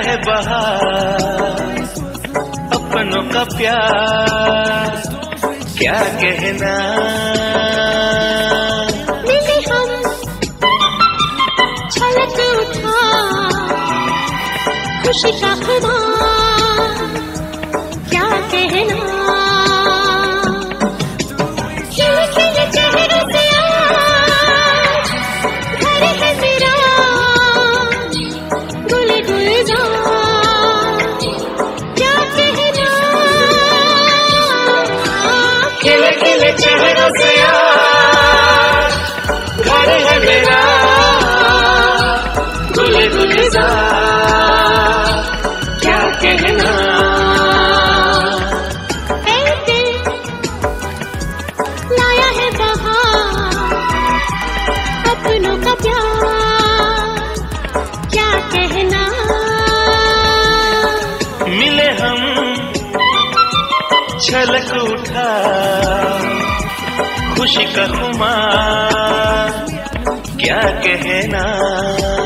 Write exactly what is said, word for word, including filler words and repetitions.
है बहार अपनों का प्यार क्या कहना। मिले हम छलक उठा खुशी का खुमार क्या कहना। खिले खिले चेहरों से आज घर है मेरा गुल गुलजार क्या कहना। खिले खिले चेहरों से आज घर है मेरा गुल गुलजार क्या कहना। ऐ दिल लाया है बहार अपनों का प्यार क्या कहना। मिले हम छलक उठा खुशी का खुमार क्या कहना।